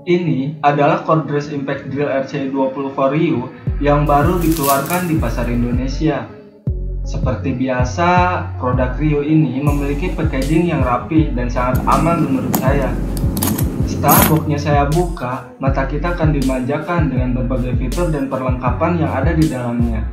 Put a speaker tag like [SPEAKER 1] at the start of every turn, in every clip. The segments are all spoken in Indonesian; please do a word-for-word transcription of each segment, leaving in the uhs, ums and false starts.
[SPEAKER 1] Ini adalah Cordless Impact Drill R C dua puluh for Ryu yang baru dikeluarkan di pasar Indonesia. Seperti biasa, produk Ryu ini memiliki packaging yang rapi dan sangat aman menurut saya. Setelah boxnya saya buka, mata kita akan dimanjakan dengan berbagai fitur dan perlengkapan yang ada di dalamnya.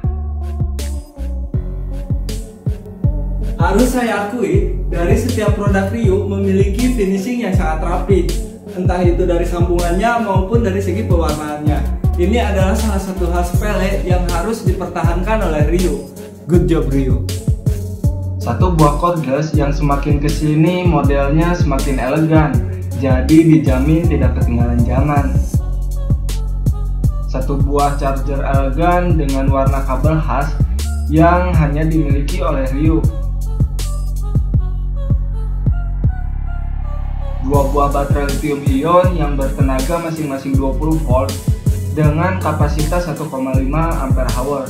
[SPEAKER 2] Harus saya akui, dari setiap produk Ryu memiliki finishing yang sangat rapi, entah itu dari sambungannya maupun dari segi pewarnaannya. Ini adalah salah satu hal sepele yang harus dipertahankan oleh Ryu. Good job Ryu.
[SPEAKER 1] Satu buah cordless yang semakin kesini modelnya semakin elegan, jadi dijamin tidak ketinggalan zaman. Satu buah charger elegan dengan warna kabel khas yang hanya dimiliki oleh Ryu. Dua buah baterai lithium ion yang bertenaga masing-masing dua puluh volt dengan kapasitas satu koma lima ampere hour.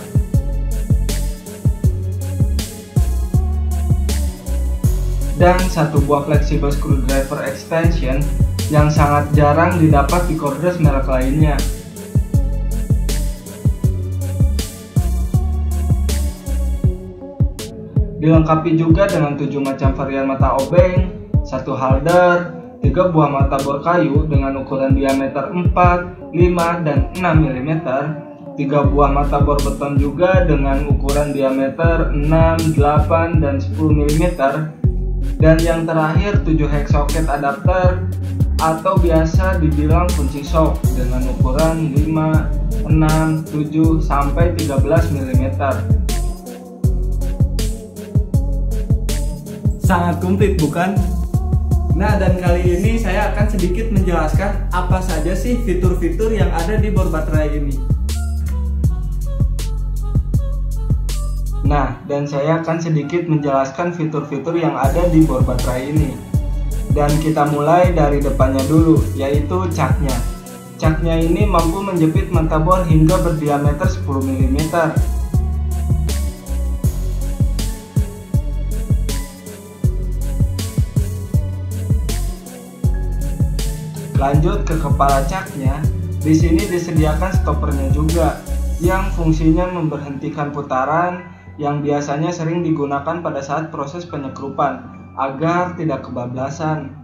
[SPEAKER 1] Dan satu buah flexible screwdriver extension yang sangat jarang didapat di cordless merek lainnya. Dilengkapi juga dengan tujuh macam varian mata obeng, satu halder, tiga buah mata bor kayu dengan ukuran diameter empat, lima, dan enam milimeter, tiga buah mata bor beton juga dengan ukuran diameter enam, delapan, dan sepuluh milimeter, dan yang terakhir tujuh hex socket adapter atau biasa dibilang kunci shock dengan ukuran lima, enam, tujuh, sampai tiga belas milimeter.
[SPEAKER 2] Sangat komplit bukan? Nah, dan kali ini saya akan sedikit menjelaskan apa saja sih fitur-fitur yang ada di bor baterai ini.
[SPEAKER 1] Nah, dan saya akan sedikit menjelaskan fitur-fitur yang ada di bor baterai ini. Dan kita mulai dari depannya dulu, yaitu caknya. Caknya ini mampu menjepit mata bor hingga berdiameter sepuluh milimeter. Lanjut ke kepala caknya, di sini disediakan stoppernya juga, yang fungsinya memberhentikan putaran yang biasanya sering digunakan pada saat proses penyekrupan agar tidak kebablasan.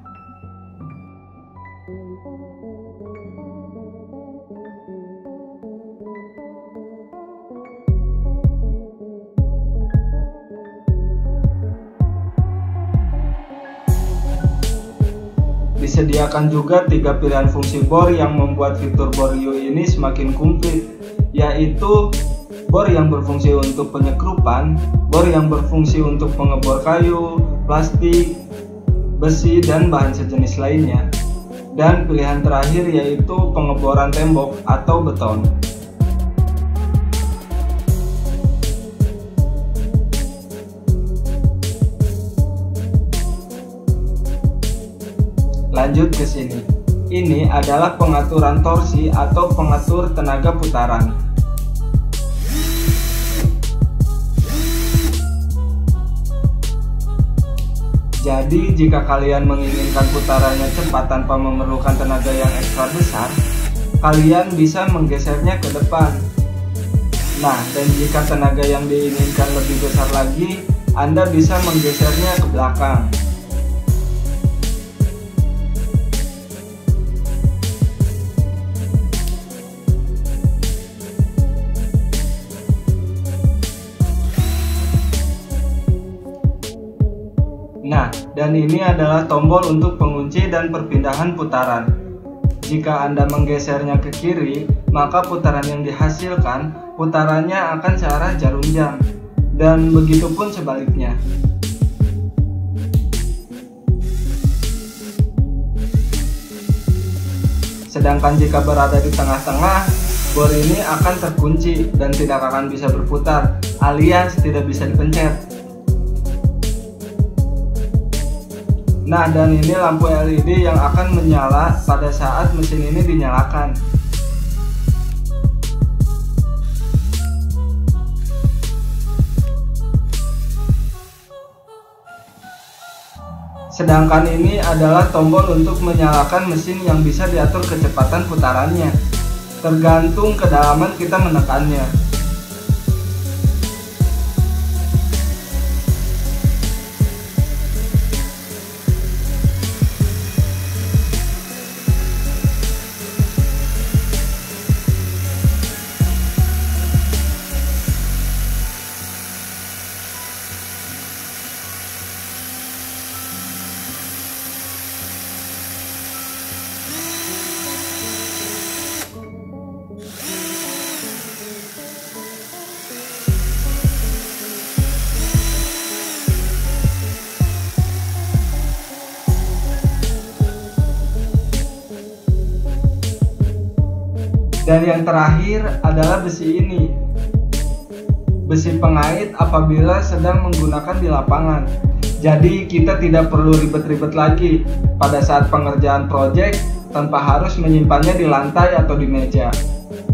[SPEAKER 1] Disediakan juga tiga pilihan fungsi bor yang membuat fitur bor Ryu ini semakin komplit, yaitu bor yang berfungsi untuk penyekrupan, bor yang berfungsi untuk pengebor kayu, plastik, besi, dan bahan sejenis lainnya, dan pilihan terakhir yaitu pengeboran tembok atau beton. Lanjut ke sini. Ini adalah pengaturan torsi atau pengatur tenaga putaran. Jadi jika kalian menginginkan putarannya cepat tanpa memerlukan tenaga yang ekstra besar, kalian bisa menggesernya ke depan. Nah, dan jika tenaga yang diinginkan lebih besar lagi, Anda bisa menggesernya ke belakang. Nah, dan ini adalah tombol untuk pengunci dan perpindahan putaran. Jika Anda menggesernya ke kiri, maka putaran yang dihasilkan, putarannya akan searah jarum jam. Dan begitu pun sebaliknya. Sedangkan jika berada di tengah-tengah, bor ini akan terkunci dan tidak akan bisa berputar, alias tidak bisa dipencet. Nah, dan ini lampu L E D yang akan menyala pada saat mesin ini dinyalakan. Sedangkan ini adalah tombol untuk menyalakan mesin yang bisa diatur kecepatan putarannya, tergantung kedalaman kita menekannya. Dan yang terakhir adalah besi ini, besi pengait apabila sedang menggunakan di lapangan. Jadi kita tidak perlu ribet-ribet lagi pada saat pengerjaan proyek tanpa harus menyimpannya di lantai atau di meja.